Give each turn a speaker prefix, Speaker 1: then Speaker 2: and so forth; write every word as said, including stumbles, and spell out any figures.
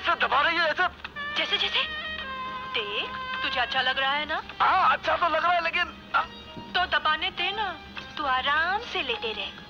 Speaker 1: कैसे दबा रही है ऐसे?
Speaker 2: जैसे जैसे देख, तुझे अच्छा लग रहा है ना?
Speaker 1: हाँ अच्छा तो लग रहा है, लेकिन आ...
Speaker 2: तो दबाने दे ना, तू आराम से लेटे रहे।